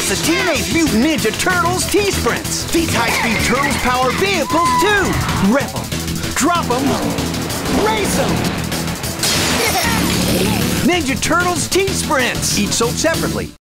It's the Teenage Mutant Ninja Turtles T-Sprints. These high-speed Turtles power vehicles too. Rev them, drop them, race them. Ninja Turtles T-Sprints. Each sold separately.